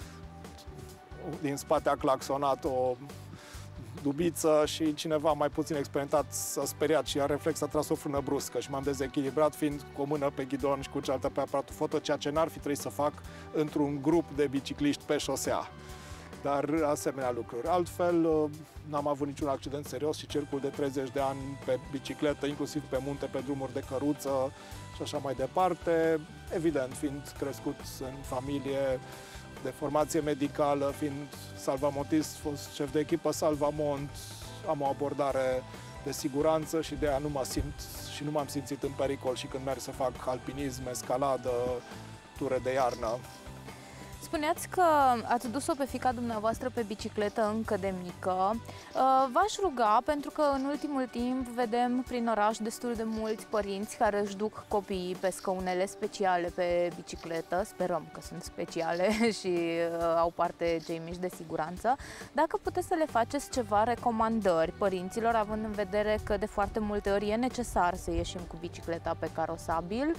din spate a claxonat o dubiță și cineva mai puțin experimentat s-a speriat și a reflex a tras o frână bruscă și m-am dezechilibrat fiind cu o mână pe ghidon și cu cealaltă pe aparatul foto, ceea ce n-ar fi trebuit să fac într-un grup de bicicliști pe șosea. Dar asemenea lucruri. Altfel, n-am avut niciun accident serios și circul de treizeci de ani pe bicicletă, inclusiv pe munte, pe drumuri de căruță și așa mai departe. Evident, fiind crescut în familie de formație medicală, fiind salvamontist, fost șef de echipă Salvamont, am o abordare de siguranță și de aia nu mă simt și nu m-am simțit în pericol și când merg să fac alpinism, escaladă, ture de iarnă. Spuneați că ați dus-o pe fiica dumneavoastră pe bicicletă încă de mică. V-aș ruga, pentru că în ultimul timp vedem prin oraș destul de mulți părinți care își duc copiii pe scaunele speciale pe bicicletă. Sperăm că sunt speciale și au parte cei mici de siguranță. Dacă puteți să le faceți ceva recomandări părinților, având în vedere că de foarte multe ori e necesar să ieșim cu bicicleta pe carosabil,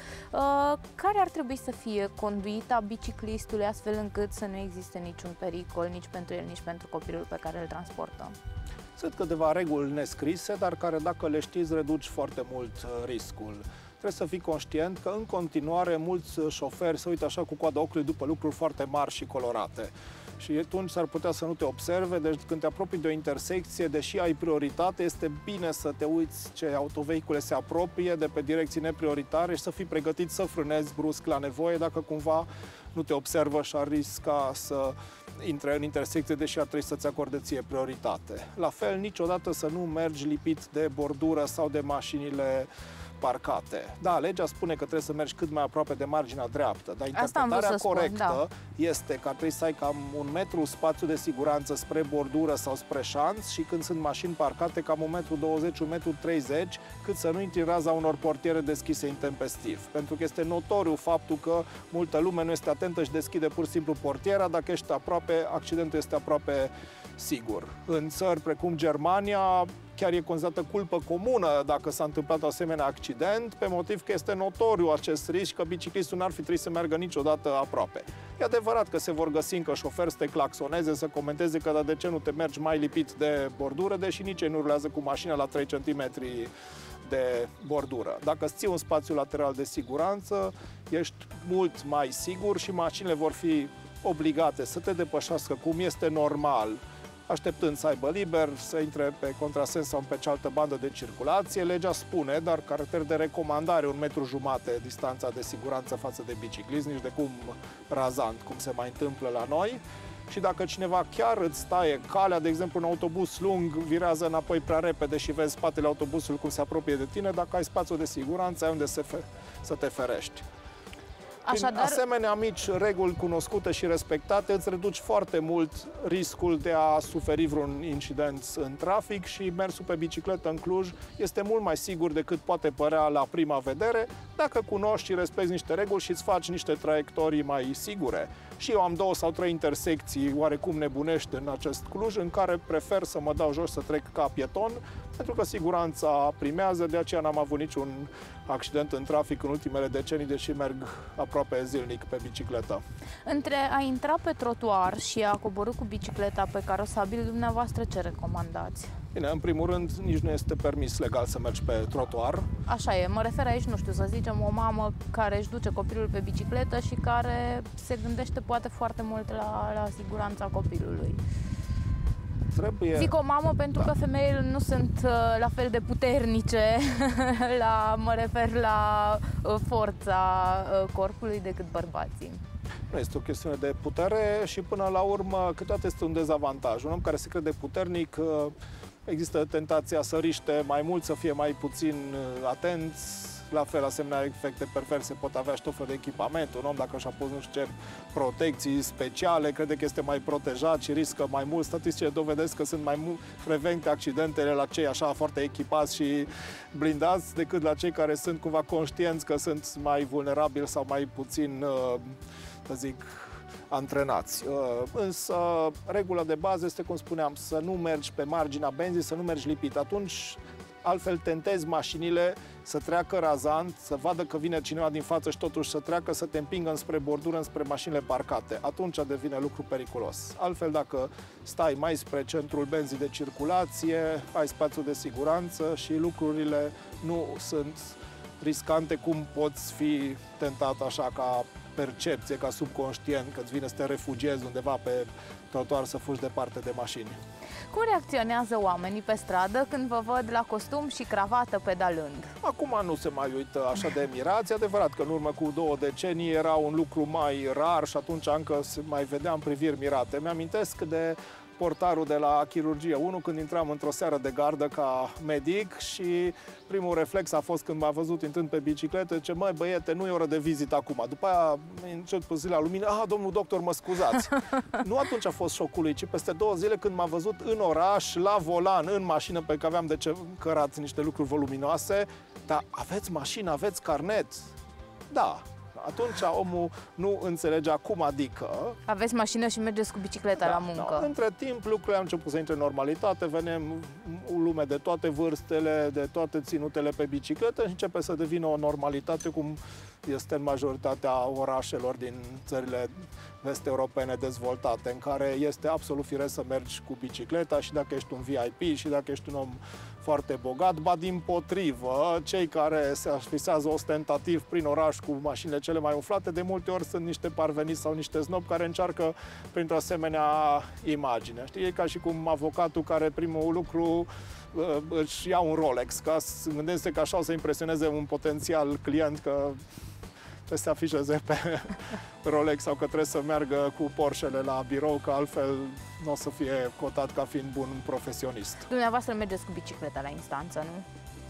care ar trebui să fie conduita biciclistului astfel încât să nu existe niciun pericol nici pentru el, nici pentru copilul pe care îl transportă? Sunt câteva reguli nescrise, dar care, dacă le știți, reduci foarte mult riscul. Trebuie să fii conștient că în continuare mulți șoferi se uită așa cu coada ochiului după lucruri foarte mari și colorate. Și atunci s-ar putea să nu te observe, deci când te apropii de o intersecție, deși ai prioritate, este bine să te uiți ce autovehicule se apropie de pe direcții neprioritare și să fii pregătit să frânezi brusc la nevoie dacă cumva nu te observă și ar risca să intre în intersecție, deși ar trebui să-ți acorde ție prioritate. La fel, niciodată să nu mergi lipit de bordură sau de mașinile parcate. Da, legea spune că trebuie să mergi cât mai aproape de marginea dreaptă, dar interpretarea corectă spun, da. este că ar trebui să ai cam un metru spațiu de siguranță spre bordură sau spre șanț și când sunt mașini parcate cam un metru douăzeci, un metru treizeci, cât să nu intri în raza unor portiere deschise intempestiv. Pentru că este notoriu faptul că multă lume nu este atentă și deschide pur și simplu portiera, dacă ești aproape, accidentul este aproape sigur. În țări precum Germania, chiar e considerată culpă comună dacă s-a întâmplat un asemenea accident, pe motiv că este notoriu acest risc, că biciclistul n-ar fi trebuit să meargă niciodată aproape. E adevărat că se vor găsi încă șoferi să te claxoneze, să comenteze că da, de ce nu te mergi mai lipit de bordură, deși nici ei nu rulează cu mașina la trei centimetri de bordură. Dacă îți ții un spațiu lateral de siguranță, ești mult mai sigur și mașinile vor fi obligate să te depășească cum este normal, așteptând să aibă liber, să intre pe contrasens sau pe cealaltă bandă de circulație. Legea spune, dar caracter de recomandare, un metru jumate distanța de siguranță față de biciclist, nici de cum razant, cum se mai întâmplă la noi. Și dacă cineva chiar îți taie calea, de exemplu un autobuz lung virează înapoi prea repede și vezi spatele autobuzului cum se apropie de tine, dacă ai spațiu de siguranță, ai unde să, fe să te ferești. Așadar... Prin asemenea mici reguli cunoscute și respectate, îți reduci foarte mult riscul de a suferi vreun incident în trafic și mersul pe bicicletă în Cluj este mult mai sigur decât poate părea la prima vedere, dacă cunoști și respecti niște reguli și îți faci niște traiectorii mai sigure. Și eu am două sau trei intersecții oarecum nebunești în acest Cluj, în care prefer să mă dau jos să trec ca pieton, pentru că siguranța primează, de aceea n-am avut niciun accident în trafic în ultimele decenii, deși merg aproape zilnic pe bicicletă. Între a intra pe trotuar și a coborî cu bicicleta pe carosabil, dumneavoastră ce recomandați? Bine, în primul rând, nici nu este permis legal să mergi pe trotuar. Așa e, mă refer aici, nu știu, să zicem o mamă care își duce copilul pe bicicletă și care se gândește poate foarte mult la, la siguranța copilului. Trebuie... Zic o mamă pentru da. că femeile nu sunt uh, la fel de puternice, la, mă refer la uh, forța uh, corpului decât bărbații. Nu este o chestiune de putere și până la urmă câteodată este un dezavantaj. Un om care se crede puternic, uh, există tentația să riște mai mult, să fie mai puțin uh, atenți. La fel, asemenea efecte perverse pot avea și tot fel de echipament. Un om, dacă și-a pus nu știu ce protecții speciale, crede că este mai protejat și riscă mai mult. Statisticile dovedesc că sunt mai frecvente accidentele la cei așa foarte echipați și blindați decât la cei care sunt cumva conștienți că sunt mai vulnerabili sau mai puțin, să zic, antrenați. Însă, regula de bază este, cum spuneam, să nu mergi pe marginea benzii, să nu mergi lipit. Atunci, altfel tentezi mașinile să treacă razant, să vadă că vine cineva din față și totuși să treacă, să te împingă înspre bordură, înspre mașinile parcate. Atunci devine lucru periculos. Altfel, dacă stai mai spre centrul benzii de circulație, ai spațiu de siguranță și lucrurile nu sunt riscante cum poți fi tentat așa ca percepție, ca subconștient, că îți vine să te refugiezi undeva pe trotuar să fugi departe de mașini. Cum reacționează oamenii pe stradă când vă văd la costum și cravată pedalând? Acum nu se mai uită așa de mirați. E adevărat că în urmă cu două decenii era un lucru mai rar și atunci încă se mai vedeam priviri mirate. Mi-amintesc de portarul de la chirurgie unu când intram într-o seară de gardă ca medic și primul reflex a fost când m-a văzut intrând pe bicicletă, ce măi băiete, nu e oră de vizită acum. După aia încet pe zile la lumină, ah, domnul doctor, mă scuzați. Nu atunci a fost șocul lui, ci peste două zile când m-a văzut în oraș, la volan, în mașină, pe care aveam de ce cărați niște lucruri voluminoase. Dar aveți mașină, aveți carnet? Da. Atunci omul nu înțelege acum, adică... Aveți mașină și mergeți cu bicicleta da, la muncă. Da. Între timp lucrurile au început să intre în normalitate, venim o lume de toate vârstele, de toate ținutele pe bicicletă și începe să devină o normalitate cum este în majoritatea orașelor din țările vest-europene dezvoltate, în care este absolut firesc să mergi cu bicicleta și dacă ești un V I P și dacă ești un om foarte bogat, ba dimpotrivă, cei care se afișează ostentativ prin oraș cu mașinile cele mai umflate, de multe ori sunt niște parveniți sau niște snobi care încearcă printr-o asemenea imagine. Știi, e ca și cum avocatul care primul lucru își ia un Rolex, ca să gândește că așa o să impresioneze un potențial client că trebuie să se afișeze pe Rolex sau că trebuie să meargă cu Porsche-le la birou, că altfel nu o să fie cotat ca fiind bun profesionist. Dumneavoastră mergeți cu bicicleta la instanță, nu?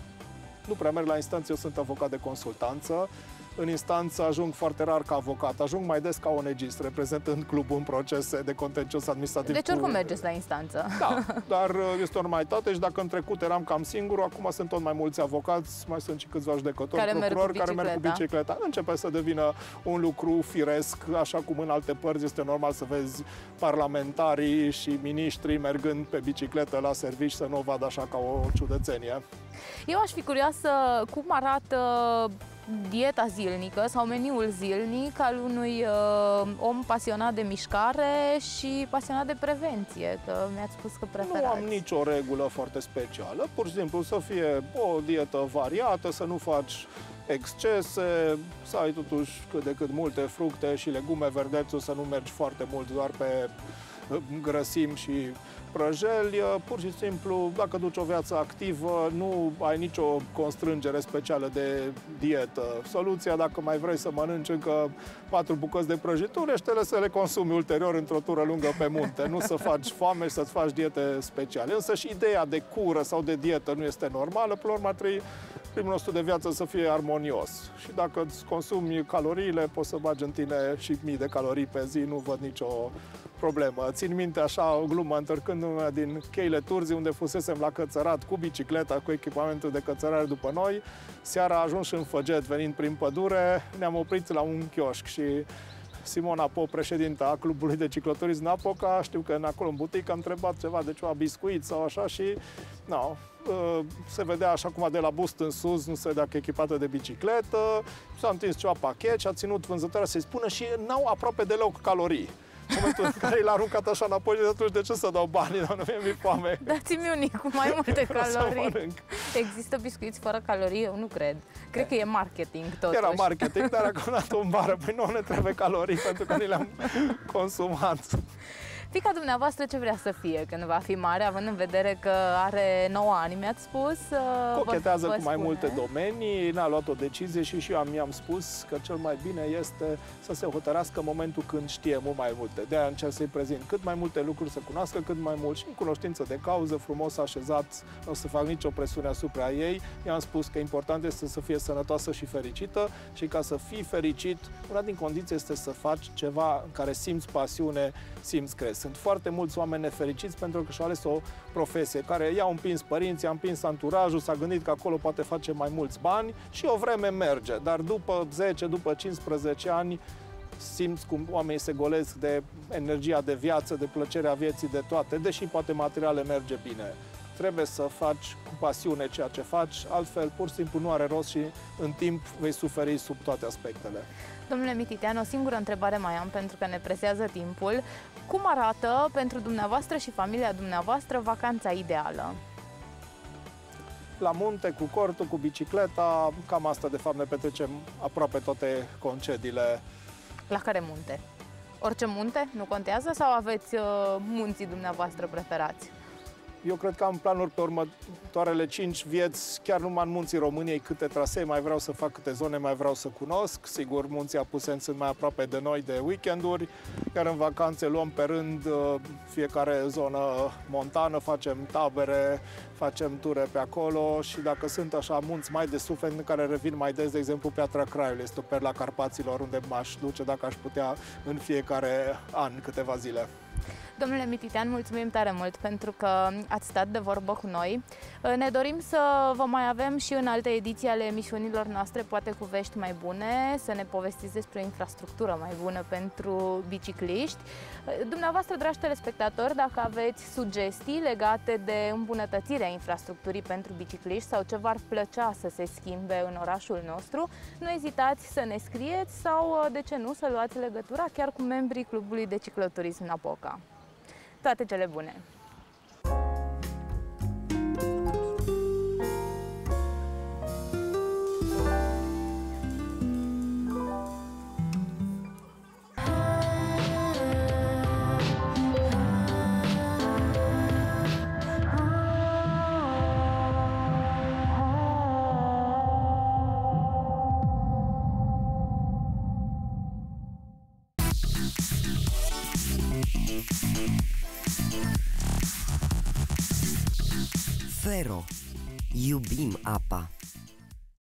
Nu prea merg la instanță, eu sunt avocat de consultanță. În instanță ajung foarte rar ca avocat, ajung mai des ca onegist, reprezentând clubul în procese de contencios administrativ. Deci oricum cu... mergeți la instanță. Da, dar este o normalitate și dacă în trecut eram cam singur, acum sunt tot mai mulți avocați, mai sunt și câțiva judecători, care procurori merg care merg cu bicicleta. Începe să devină un lucru firesc, așa cum în alte părți este normal să vezi parlamentarii și miniștrii mergând pe bicicletă la servici, să nu o vadă așa ca o ciudățenie. Eu aș fi curioasă cum arată dieta zilnică sau meniul zilnic al unui uh, om pasionat de mișcare și pasionat de prevenție, că mi-ați spus că preferați. Nu am nicio regulă foarte specială, pur și simplu să fie o dietă variată, să nu faci excese, să ai totuși cât de cât multe fructe și legume, verdețul, să nu mergi foarte mult doar pe grăsimi și prăjeli, pur și simplu, dacă duci o viață activă, nu ai nicio constrângere specială de dietă. Soluția, dacă mai vrei să mănânci încă patru bucăți de prăjituri, eștele să le consumi ulterior într-o tură lungă pe munte, nu să faci foame și să-ți faci diete speciale. Însă și ideea de cură sau de dietă nu este normală, pe urmă trebuie primul nostru de viață să fie armonios. Și dacă îți consumi caloriile, poți să bagi în tine și mii de calorii pe zi, nu văd nicio problemă. Țin minte așa o glumă, întorcându-mă din Cheile Turzii, unde fusesem la cățărat cu bicicleta, cu echipamentul de cățărare după noi. Seara a ajuns în Făget, venind prin pădure, ne-am oprit la un chioșc și Simona Pop, președinta a clubului de cicloturism Napoca, știu că în acolo în butică am întrebat ceva de ceva biscuit sau așa și no, se vedea așa cum de la bust în sus, nu se vedea că e echipată de bicicletă, s-a întins ceva pachet și a ținut vânzătoarea să-i spună și n-au aproape deloc calorii. În momentul în care l-a aruncat așa înapoi, de atunci de ce să dau banii, dar nu mi-e foame. Dați-mi unii cu mai multe calorii. Există biscuiți fără calorii? Eu nu cred. Cred că e marketing totuși. Era marketing, dar acum a dat în bară. Păi nu ne trebuie calorii pentru că ni le-am consumat. Fiica dumneavoastră ce vrea să fie când va fi mare, având în vedere că are nouă ani, mi-ați spus? Cochetează vă, vă cu mai spune? multe domenii, n-a luat o decizie și și eu mi-am spus că cel mai bine este să se hotărească în momentul când știe mult mai multe. De-aia încerc să-i prezint cât mai multe lucruri, să cunoască cât mai mult și în cunoștință de cauză, frumos așezat, nu o să fac nicio presiune asupra ei. I-am spus că important este să fie sănătoasă și fericită și ca să fii fericit, una din condiții este să faci ceva în care simți pasiune, simți cres. Sunt foarte mulți oameni nefericiți pentru că și-au ales o profesie care i-au împins părinții, i-a împins anturajul, s-a gândit că acolo poate face mai mulți bani și o vreme merge, dar după zece, după cincisprezece ani simți cum oamenii se golesc de energia de viață, de plăcerea vieții, de toate, deși poate materiale merge bine. Trebuie să faci cu pasiune ceea ce faci, altfel pur și simplu nu are rost și în timp vei suferi sub toate aspectele. Domnule Mititean, o singură întrebare mai am pentru că ne presează timpul. Cum arată pentru dumneavoastră și familia dumneavoastră vacanța ideală? La munte, cu cortul, cu bicicleta, cam asta de fapt ne petrecem aproape toate concediile. La care munte? Orice munte? Nu contează? Sau aveți uh, munții dumneavoastră preferați? Eu cred că am planuri pe următoarele cinci vieți, chiar numai în munții României, câte trasee mai vreau să fac, câte zone mai vreau să cunosc. Sigur, munții Apuseni sunt mai aproape de noi de weekenduri, iar în vacanțe luăm pe rând fiecare zonă montană, facem tabere, facem ture pe acolo și dacă sunt așa munți mai de suflet în care revin mai des, de exemplu, Piatra Craiului, este o perla Carpaților unde m-aș duce dacă aș putea în fiecare an câteva zile. Domnule Mititean, mulțumim tare mult pentru că ați stat de vorbă cu noi. Ne dorim să vă mai avem și în alte ediții ale emisiunilor noastre, poate cu vești mai bune, să ne povestiți despre o infrastructură mai bună pentru bicicliști. Dumneavoastră, dragi telespectatori, dacă aveți sugestii legate de îmbunătățirea infrastructurii pentru bicicliști sau ce v-ar plăcea să se schimbe în orașul nostru, nu ezitați să ne scrieți sau, de ce nu, să luați legătura chiar cu membrii Clubului de Cicloturism Napoca. Toate cele bune! Fero. Iubim apa.